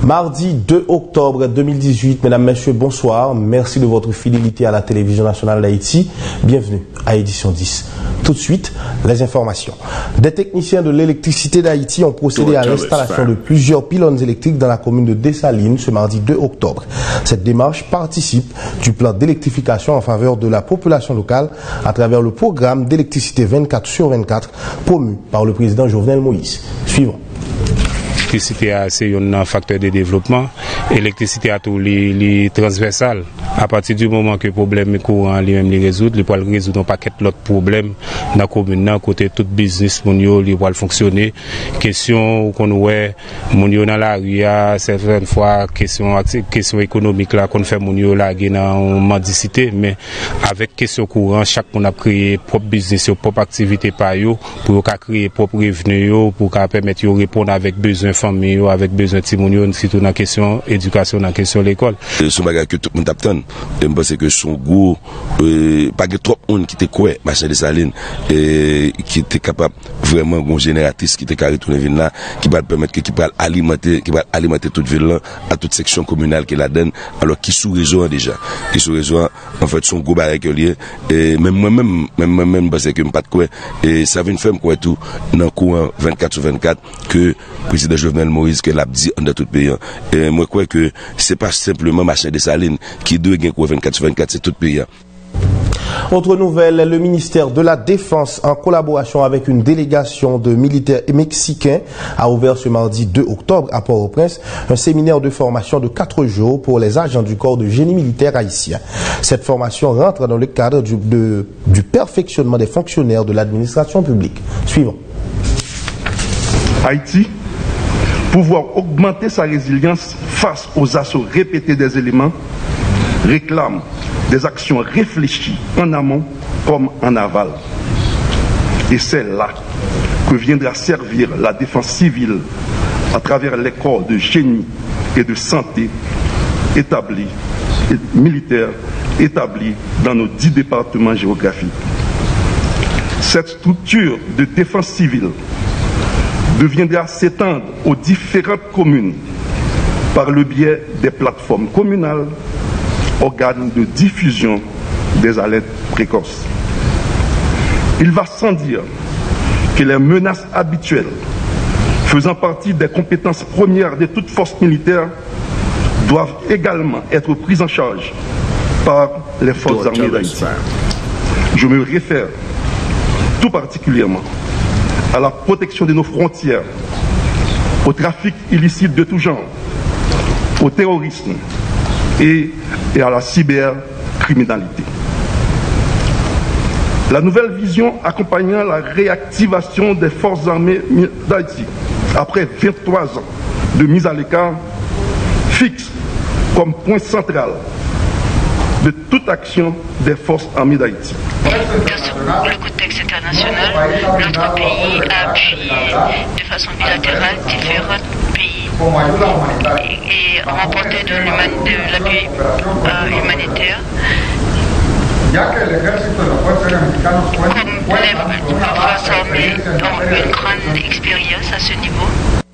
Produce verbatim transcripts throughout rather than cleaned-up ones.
Mardi deux octobre deux mille dix-huit, mesdames, messieurs, bonsoir. Merci de votre fidélité à la télévision nationale d'Haïti. Bienvenue à édition dix. Tout de suite, les informations. Des techniciens de l'électricité d'Haïti ont procédé à l'installation de plusieurs pylônes électriques dans la commune de Dessalines ce mardi deux octobre. Cette démarche participe du plan d'électrification en faveur de la population locale à travers le programme d'électricité vingt-quatre sur vingt-quatre promu par le président Jovenel Moïse. Suivant. L'électricité c'est un facteur de développement. L'électricité a tout les, les transversal. À partir du moment que le problème est courant, lui-même les résoudre, il peut résoudre un paquet d'autres problèmes dans la commune, côté tout business, il peut fonctionner. Question qu'on voit, mon dans la rue, certaines fois, question, question économique là, qu'on fait mon là, dans mendicité, mais avec question courant, chaque monde a créé propre business, propre activité par eux, pour créer propre revenu, pour permettre de répondre avec besoin famille, avec besoin de timounio, surtout dans la question éducation, dans la question l'école. Son bagage que tout le monde attend, je pense que son goût, euh, pas que trop de monde qui était quoi, machin de Saline, et qui était capable vraiment une génératrice qui était carré tout le ville là, qui va permettre que qui va alimenter, qui va alimenter toute ville là, à toute section communale qui la donne, alors qui sous réseau déjà, qui sous réseau, en fait son goût barré que lié, et même moi-même, même moi-même parce que pas de quoi, et ça vient faire quoi tout dans le courant vingt-quatre sur vingt-quatre que le président Jovenel Moïse que l'a dit dans tout le pays. Et moi je crois que c'est pas simplement machin de Saline qui doit gagner quoi vingt-quatre sur vingt-quatre, c'est tout le pays. Autre nouvelle, le ministère de la Défense, en collaboration avec une délégation de militaires mexicains, a ouvert ce mardi deux octobre à Port-au-Prince un séminaire de formation de quatre jours pour les agents du corps de génie militaire haïtien. Cette formation rentre dans le cadre du, de, du perfectionnement des fonctionnaires de l'administration publique. Suivant. Haïti, pouvoir augmenter sa résilience face aux assauts répétés des éléments, réclame des actions réfléchies en amont comme en aval. Et c'est là que viendra servir la défense civile à travers les corps de génie et de santé établis, et militaires établis dans nos dix départements géographiques. Cette structure de défense civile deviendra s'étendre aux différentes communes par le biais des plateformes communales, organes de diffusion des alertes précoces. Il va sans dire que les menaces habituelles, faisant partie des compétences premières de toute force militaire, doivent également être prises en charge par les forces armées d'Haïti. Je me réfère tout particulièrement à la protection de nos frontières, au trafic illicite de tout genre, au terrorisme et, et à la cybercriminalité. La nouvelle vision accompagnant la réactivation des forces armées d'Haïti, après vingt-trois ans de mise à l'écart, fixe comme point central de toute action des forces armées d'Haïti. Dans le contexte international, notre pays a appuyé de façon bilatérale différents pays et, et remporté de l'appui euh, humanitaire. Comme les forces armées ont une grande expérience à ce niveau.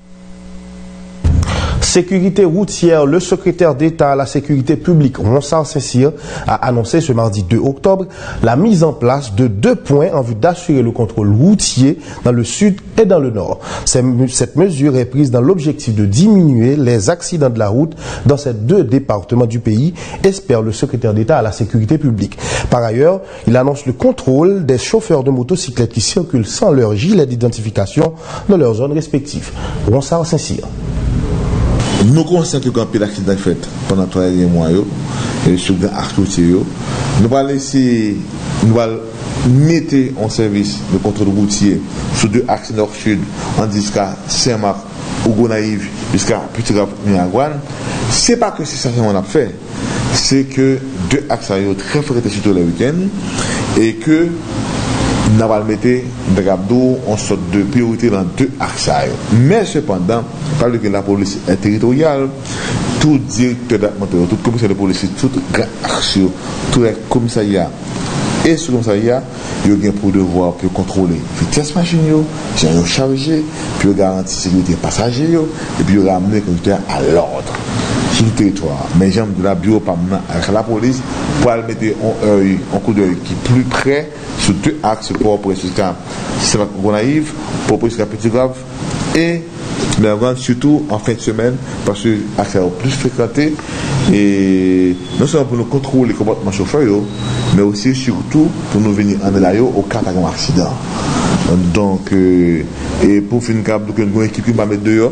Sécurité routière, le secrétaire d'État à la sécurité publique, Ronsard Saint-Cyr, a annoncé ce mardi deux octobre la mise en place de deux points en vue d'assurer le contrôle routier dans le sud et dans le nord. Cette mesure est prise dans l'objectif de diminuer les accidents de la route dans ces deux départements du pays, espère le secrétaire d'État à la sécurité publique. Par ailleurs, il annonce le contrôle des chauffeurs de motocyclettes qui circulent sans leur gilet d'identification dans leurs zones respectives. Ronsard Saint-Cyr. Nous constatons qu'un peu d'accident fait pendant trois derniers mois, et sur le routier, nous allons laisser, nous allons mettre en service le contrôle routier sur deux axes nord-sud, en jusqu'à Saint-Marc, ou Gonaïve, jusqu'à Petit-Rap-Niagouane. Ce n'est pas que c'est ça qu'on a fait, c'est que deux axes sont très fréquentés surtout les week-ends, et que nous allons mettre en sorte de priorité dans deux axes. Mais cependant, par que la police est territoriale, tout directeur d'administration, tout commissaire de police, tout action, tout les commissariats Et ce commissariat, il y a pour devoir pour contrôler les vitesse machine, j'ai chargé, puis garantir la sécurité passager, et puis ramener le conducteur à l'ordre sur le territoire. Mais j'aime de la bureau avec la police pour aller mettre un œil, un coup d'œil qui est plus près sur deux axes pour pour jusqu'à Gonaïve, pour jusqu'à Petit Grave et mais surtout en fin de semaine parce que c'est plus fréquenté et non seulement pour nous contrôler le comportement chauffeur mais aussi surtout pour nous venir en là au cas d'un accident. Donc euh, et pour finir donc une équipe qui va mettre dehors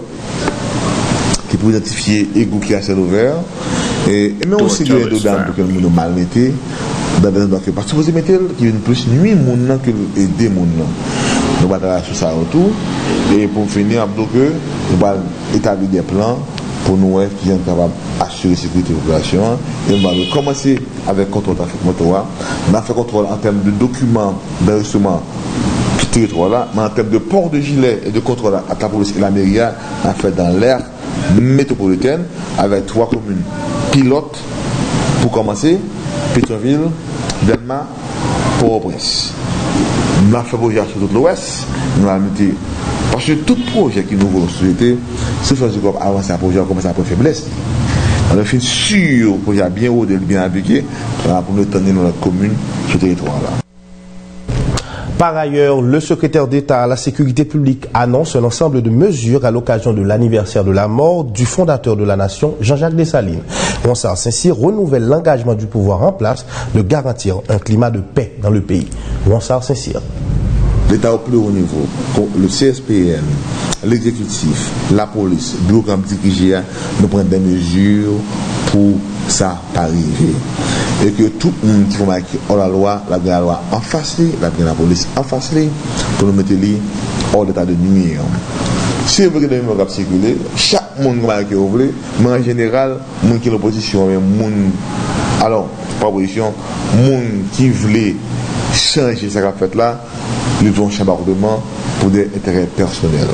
qui peut identifier égout qui a ciel ouvert et, et même aussi de dedans pour que le monde mal metté dans des endroits que parce que vous mettez qui viennent plus nuit monde que aider monde. Nous allons travailler sur ça autour et pour finir donc nous allons établir des plans pour nous qui sont capables d'assurer la sécurité de la population et nous allons commencer avec le contrôle trafic motoir. On a fait contrôle en termes de documents d'enregistrement du territoire là, mais en termes de port de gilet et de contrôle à la police et la mairie, on a fait dans l'aire métropolitaine avec trois communes pilotes pour commencer, Pétionville, Delma, Port-au-Prince. Nous avons fait projet sur tout l'Ouest, nous avons mis parce que tout projet qui nous vaut la société, c'est faire du corps avancer un projet comme ça pour faiblesse. On a fait sûr que le projet bien haut, bien appliqué pour nous tenir dans notre commune, sur ce territoire-là. Par ailleurs, le secrétaire d'État à la sécurité publique annonce un ensemble de mesures à l'occasion de l'anniversaire de la mort du fondateur de la nation, Jean-Jacques Dessalines. Ronsard Saint-Cyr renouvelle l'engagement du pouvoir en place de garantir un climat de paix dans le pays. Ronsard Saint-Cyr. L'État au plus haut niveau, le C S P N, l'exécutif, la police, le bureau comme dit nous prennent des mesures pour ça pas arriver. Et que tout le monde qui va hors la loi, la la loi en face, la la police en face, pour nous mettre hors l'état de nuire. Si vous voulez que les gens circuler, chaque monde qui veut, mais en général, les gens qui sont en opposition, alors, pas opposition, les gens qui veulent changer ce qu'on fait là, ils ont un chambardement pour des intérêts personnels.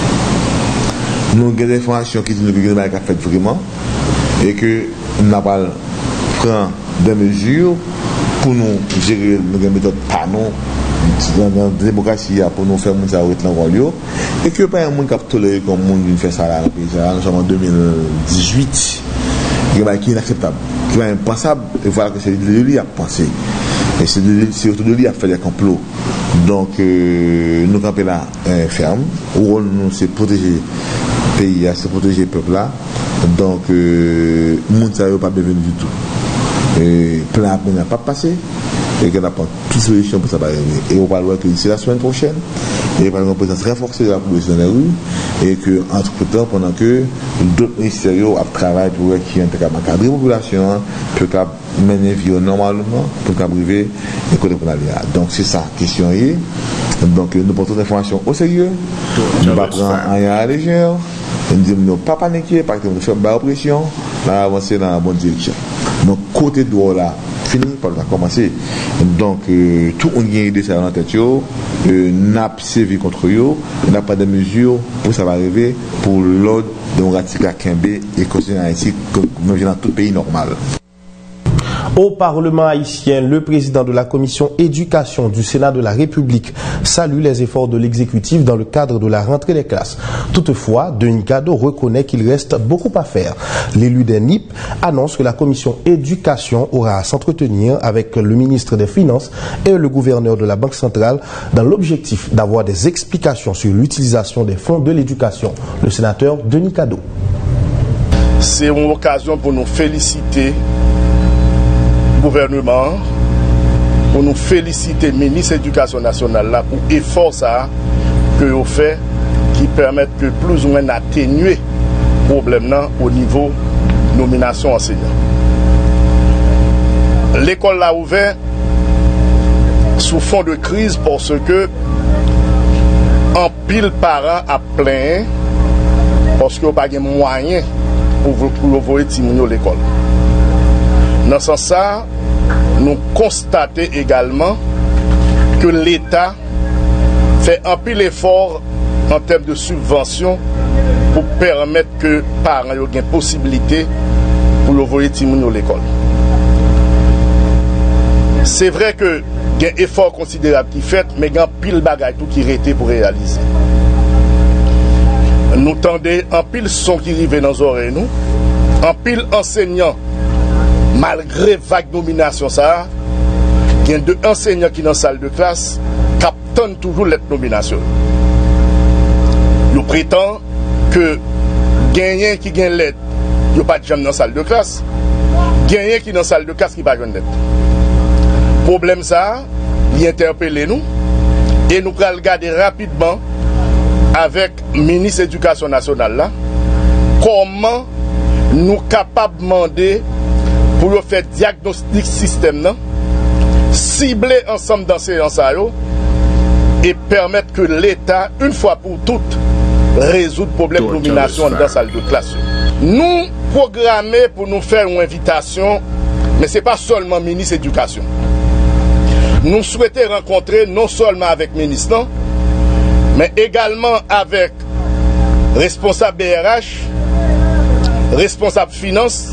Nous avons des informations qui disent que nous avons fait vraiment et que nous n'avons pas pris des mesures pour nous gérer nos méthodes par nous dans la démocratie pour nous faire monter à l'envoi et que pas un monde qui a toléré comme monde qui fait ça là nous sommes en deux mille dix-huit qui est inacceptable qui est impensable et voilà que c'est de lui à penser et c'est autour de lui à faire des complots donc euh, nous campons là euh, ferme le rôle nous c'est protéger le pays c'est protéger le peuple là donc euh, le monde ça n'est pas bienvenu du tout et plan n'a pas passé et qu'on n'a pas toute solution pour ça va arriver et on va voir que c'est la semaine prochaine et par exemple une présence renforcée de la police dans les rues et que entre temps pendant que d'autres ministères travaillent pour qu'il y ait un cadre de population pour mener vie normalement pour qu'on privé et côté pour aller donc c'est ça question est donc nous portons des informations au sérieux nous ne pas prendre rien à la légère nous ne pas paniquer parce que nous faisons de pression nous avancer dans la bonne direction donc côté droit là fini par commencer donc euh, tout on a idée ça dans la tête yo euh, n'a sévi contre yo n'a pas de mesures pour ça va arriver pour l'ordre démocratique à Kembe et continuer ainsi comme dans tout pays normal. Au Parlement haïtien, le président de la commission éducation du Sénat de la République salue les efforts de l'exécutif dans le cadre de la rentrée des classes. Toutefois, Denis Cadeau reconnaît qu'il reste beaucoup à faire. L'élu des N I P annonce que la commission éducation aura à s'entretenir avec le ministre des Finances et le gouverneur de la Banque centrale dans l'objectif d'avoir des explications sur l'utilisation des fonds de l'éducation. Le sénateur Denis Cadeau. C'est une occasion pour nous féliciter gouvernement pour nous féliciter le ministre de l'Éducation nationale là pour l'effort ça que vous fait qui permettent que plus ou moins atténuer le problème au niveau nomination enseignant. L'école l'a ouvert sous fond de crise parce que en pile parents à plein parce qu'il n'y a pas de moyens pour envoyer Timounio à l'école. Dans ce sens, nous constatons également que l'État fait un pile effort en termes de subvention pour permettre que les parents aient une possibilité pour envoyer Timoun à l'école. C'est vrai que il y a un effort considérable qui fait, mais il y a un pile bagage tout qui reste pour réaliser. Nous tendez un pile son qui arrive dans nos oreilles, nous, un pile enseignant, malgré vague nomination, ça, il y a deux enseignants qui dans la salle de classe captent toujours cette nomination. Nous prétendons que gagnant qui gagne l'aide, il n'y a pas de gens dans la salle de classe, gagnant qui dans la salle de classe qui n'a pas de l'aide. Problème ça, il interpelle nous et nous allons regarder rapidement avec le ministre de l'Éducation nationale là, comment nous sommes capables de demander pour faire diagnostic système là, cibler ensemble dans ces enseignants et permettre que l'État, une fois pour toutes, résoudre le problème de nomination dans la salle de classe. Nous programmons pour nous faire une invitation, mais ce n'est pas seulement le ministre de l'Éducation. Nous souhaitons rencontrer non seulement avec le ministre, mais également avec responsable B R H, responsable finance,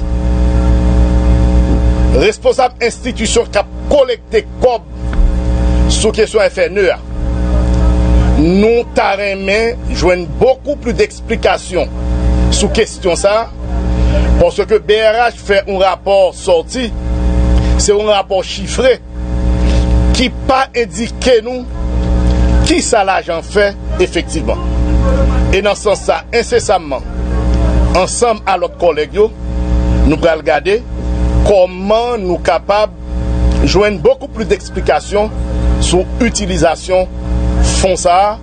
responsable institution qui a collecté C O B sur question F N E A. Nous t'arrêtons joindre beaucoup plus d'explications sur question ça, parce que B R H fait un rapport sorti, c'est un rapport chiffré qui pas indiqué nous qui ça l'argent fait effectivement. Et dans ce sens-là, incessamment, ensemble à notre collègue, nous allons regarder comment nous sommes capables de joindre beaucoup plus d'explications sur l'utilisation fonds ça.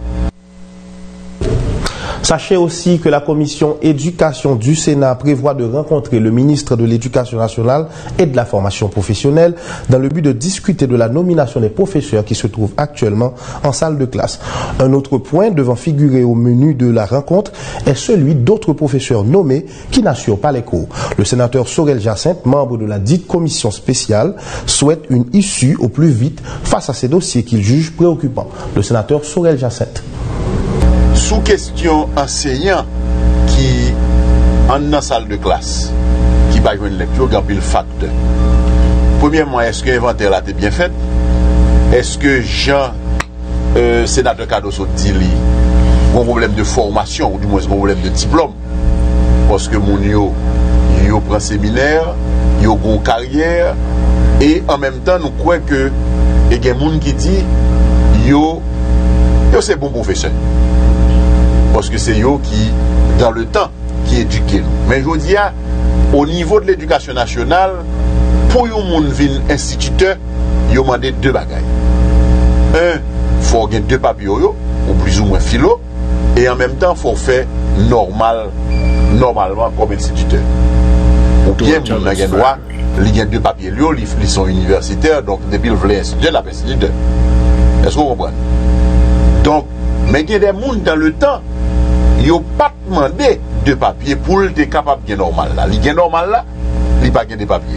Sachez aussi que la commission éducation du Sénat prévoit de rencontrer le ministre de l'Éducation nationale et de la formation professionnelle dans le but de discuter de la nomination des professeurs qui se trouvent actuellement en salle de classe. Un autre point devant figurer au menu de la rencontre est celui d'autres professeurs nommés qui n'assurent pas les cours. Le sénateur Sorel Jacinthe, membre de la dite commission spéciale, souhaite une issue au plus vite face à ces dossiers qu'il juge préoccupants. Le sénateur Sorel Jacinthe. Sous question enseignant qui en dans salle de classe, qui va jouer une lecture, il y a un facteur. Premièrement, est-ce que l'inventaire là est bien fait? Est-ce que Jean, euh, sénateur Cardoso dit a un problème de formation, ou du moins un problème de diplôme? Parce que mon yo, yo prend séminaire, yo a une carrière, et en même temps, nous croyons que il y a des gens qui disent yo, yo c'est bon professeur. Parce que c'est eux qui, dans le temps, qui éduquent nous. Mais je dis, au niveau de l'éducation nationale, pour yon moun vin instituteur, yon demandé deux bagailles. Un, il faut avoir deux papiers, ou plus ou moins philo, et en même temps, il faut faire normal, normalement comme instituteur. Ou bien, moun n'a droit, il y a deux papiers, ils sont universitaires, donc depuis le volet instituteur, la instituteur. Est-ce que vous comprenez? Donc, mais il y a des gens dans le temps, ils n'ont pas demandé de papier pour être capable de normal là. Les gains normal là, ils n'ont pas de papier.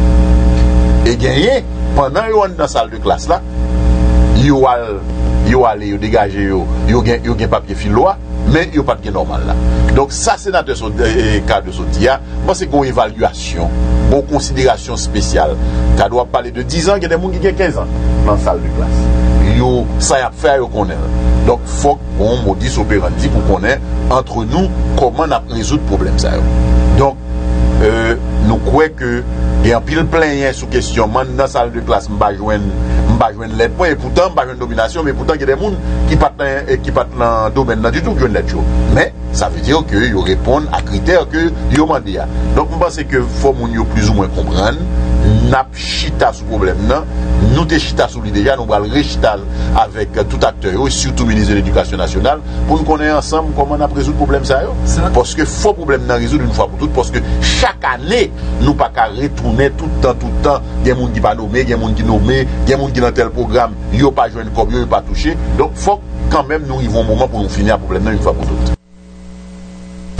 Et gagner, pendant qu'ils sont dans la salle de classe là, ils ont allé dégager, ils ont un papier filo, mais ils n'ont pas de gain normal là. Donc ça, c'est notre cas de Sotia. Moi, c'est une évaluation, une considération spéciale. Ça doit parler de dix ans, il y a des gens qui ont quinze ans dans la salle de classe. Yo, ça y a fait, yo connaît. Donc, il faut qu'on modis opérandi pour qu'on ait entre nous comment on a résoudre le problème. Ça. Donc, euh, nous croyons que il y a un pile plein sous question. Moi, dans la salle de classe, je ne vais pas jouer l'aide. Et pourtant, je ne vais pas jouer une domination, mais pourtant, il y a des gens qui ne sont pas dans le domaine du tout qui jouent l'aide. Mais ça veut dire qu'ils répondent à critères que ils demandent. Donc, je pense qu'il faut plus ou moins comprendre. Nous avons chita sur le problème. Nous avons chita sur lui déjà. Nous allons rechita avec tout acteur, surtout le ministre de l'Éducation nationale, pour nous connaître ensemble comment on a résoudre le problème. Ça, parce que faux problème n'a résoudre une fois pour toutes. Parce que chaque année, nous ne pouvons pas retourner tout le temps, tout le temps. Il y a des gens qui ne sont pas nommés, il y a des gens qui sont nommés, il y a des gens qui sont dans tel programme, ils n'ont pas joué une copie, ils n'ont pas touché. Donc, il faut quand même nous arrivons au moment pour nous finir le problème une fois pour toutes.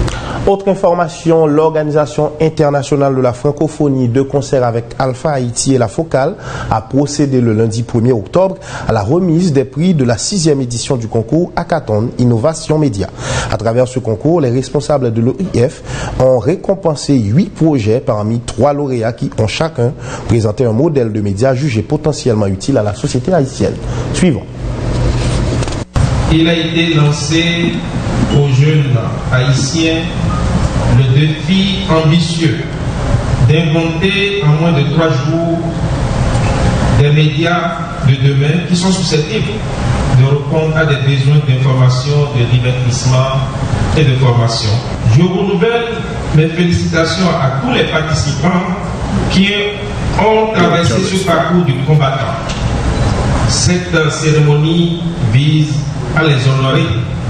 Autre information, l'Organisation internationale de la francophonie de concert avec Alpha Haïti et la Focale a procédé le lundi premier octobre à la remise des prix de la sixième édition du concours Hackathon Innovation Média. À travers ce concours, les responsables de l'O I F ont récompensé huit projets parmi trois lauréats qui ont chacun présenté un modèle de média jugé potentiellement utile à la société haïtienne. Suivons. Il a été lancé aux jeunes haïtiens le défi ambitieux d'inventer en moins de trois jours des médias de demain qui sont susceptibles de répondre à des besoins d'information, de divertissement et de formation. Je renouvelle mes félicitations à tous les participants qui ont traversé ce parcours du combattant. Cette cérémonie vise à les honorer.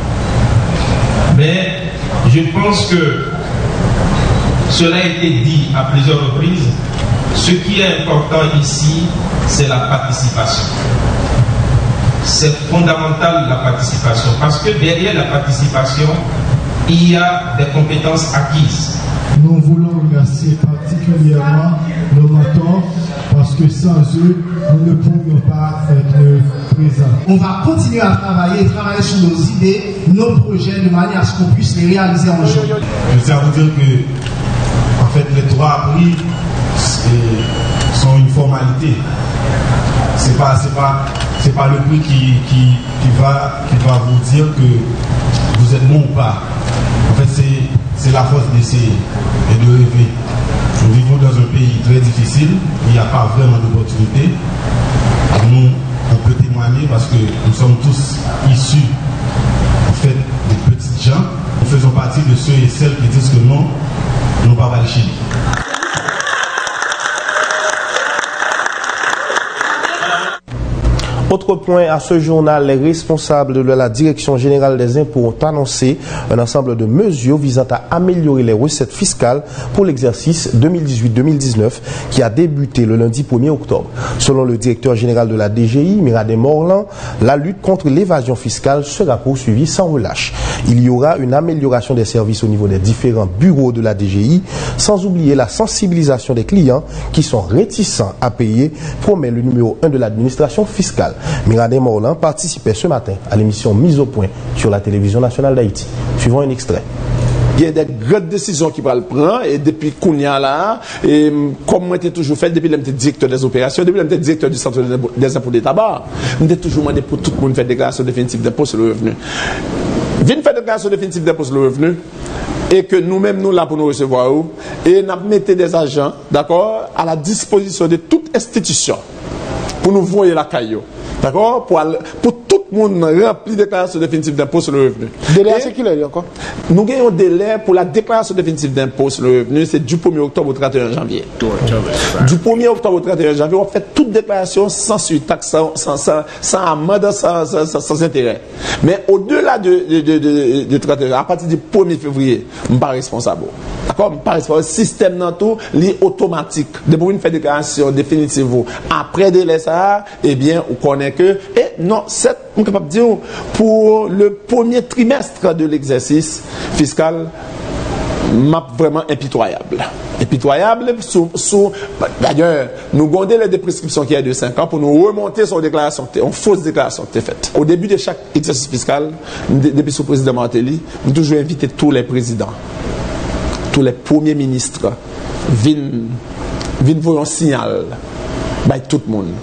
Mais je pense que cela a été dit à plusieurs reprises. Ce qui est important ici, c'est la participation. C'est fondamental la participation parce que derrière la participation, il y a des compétences acquises. Nous voulons remercier particulièrement nos mentors parce que sans eux, nous ne pourrions pas être présents. On va continuer à travailler, travailler sur nos idées, nos projets de manière à ce qu'on puisse les réaliser en jour. Je tiens à vous dire que, en fait, les trois prix sont une formalité. C'est pas, c'est pas, c'est pas le prix qui, qui, qui, va, qui va vous dire que vous êtes bon ou pas. En fait, c'est, c'est la force d'essayer et de rêver. Nous vivons dans un pays très difficile, il n'y a pas vraiment d'opportunité. Nous, on peut témoigner parce que nous sommes tous issus, en fait, des petites gens. Nous faisons partie de ceux et celles qui disent que non, nous ne pouvons pas aller chez nous. Autre point, à ce journal, les responsables de la Direction générale des impôts ont annoncé un ensemble de mesures visant à améliorer les recettes fiscales pour l'exercice deux mille dix-huit deux mille dix-neuf qui a débuté le lundi premier octobre. Selon le directeur général de la D G I, Miradé Morlan, la lutte contre l'évasion fiscale sera poursuivie sans relâche. Il y aura une amélioration des services au niveau des différents bureaux de la D G I, sans oublier la sensibilisation des clients qui sont réticents à payer, promet le numéro un de l'administration fiscale. Miradé Morlan participait ce matin à l'émission Mise au point sur la télévision nationale d'Haïti. Suivons un extrait. Il y a des grandes décisions qui vont prendre et depuis Kounia là, et comme moi j'ai toujours fait depuis que j'étais directeur des opérations, depuis que j'étais directeur du centre des impôts de tabac, j'ai toujours demandé pour tout le monde faire déclaration définitive d'impôt sur le revenu. Viens faire déclaration définitive d'impôt sur le revenu et que nous-mêmes nous là pour nous recevoir et nous mettons des agents, d'accord, à la disposition de toute institution pour nous voir la caillou. D'accord? Pour, pour tout le monde remplir la déclaration définitive d'impôt sur le revenu. Délai à ce qu'il y a encore? Nous avons un délai pour la déclaration définitive d'impôt sur le revenu, c'est du premier octobre au trente et un janvier. Du premier octobre au trente et un janvier, on fait toute déclaration sans surtaxe, sans, sans, sans, sans amende, sans, sans, sans, sans intérêt. Mais au-delà de, de, de, de, de trente et un, à partir du premier février, je ne suis pas responsable. D'accord? Je ne suis pas responsable. Le système dans tout, est automatique. Depuis qu'on fait déclaration définitive après délai ça, eh bien, on connaît que, et non, c'est, on est capable de dire, pour le premier trimestre de l'exercice fiscal, map vraiment impitoyable. Impitoyable, sous, sous, d'ailleurs, nous gardons les prescriptions qui est de cinq ans pour nous remonter sur déclaration, une fausse déclaration qui est faite. Au début de chaque exercice fiscal, depuis sous le président Martelly, nous toujours invité tous les présidents, tous les premiers ministres, viennent, viennent voir un signal, by tout le monde.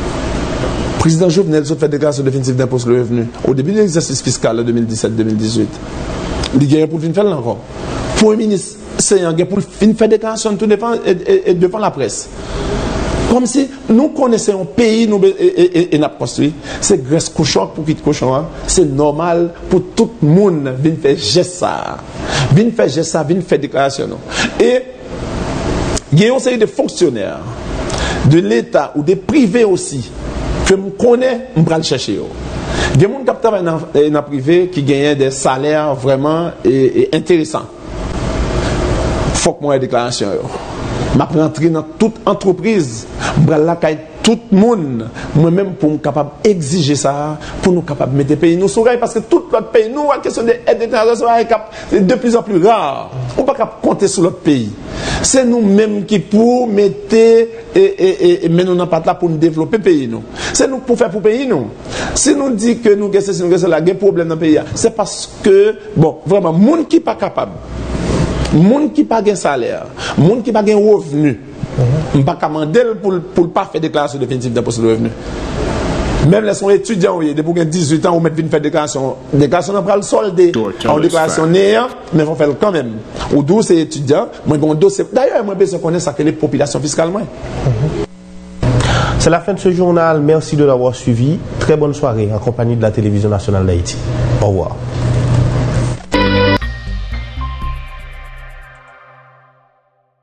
Le président Jovenel a fait déclaration définitive d'impôt sur le revenu au début de l'exercice fiscal deux mille dix-sept deux mille dix-huit. Il y a pour le faire encore. Pour le ministre, c'est un pour le faire déclaration tout devant, et, et, et devant la presse. Comme si nous connaissons un pays nous, et, et, et nous construit. C'est graisse cochon pour quitter cochon. Hein. C'est normal pour tout le monde venir faire geste ça. Venir faire geste ça, venir faire déclaration. Et il y a une série de fonctionnaires de l'État ou des privés aussi que je connais, je vais le chercher. Il y a des gens qui travaillent dans le privé qui gagnent des salaires vraiment et, et intéressants. Il faut que moi ait des déclarations. m'a rentré dans toute entreprise, là tout le monde, moi-même pour me capable exiger ça, pour nous capable mettre pays nous sur parce que tout l'autre pays, nous, la question de l'aide internationale est de plus en plus rare. On ne peut pas compter sur l'autre pays. C'est nous-mêmes qui pour mettre et, et, et, mais nous n'avons pas là pour nous développer le pays. Nous. C'est nous pour faire pour le pays. Nous. Si nous disons que nous avons des problèmes dans le pays, c'est parce que, bon, vraiment, les gens qui ne sont pas capables, les gens qui n'ont pas de salaire, les gens qui n'ont pas de revenus, je ne peux pas demander pour ne pas faire déclaration définitive d'impôt sur le revenu. Même les étudiants, depuis dix-huit ans, on met une faire déclaration. Déclaration, on prend le solde en déclaration néant, mais il faut faire quand même. Ou d'où c'est étudiant, moi, bon dossier. D'ailleurs, moi, je connais ça que les populations fiscalement. C'est la fin de ce journal. Merci de l'avoir suivi. Très bonne soirée en compagnie de la télévision nationale d'Haïti. Au revoir.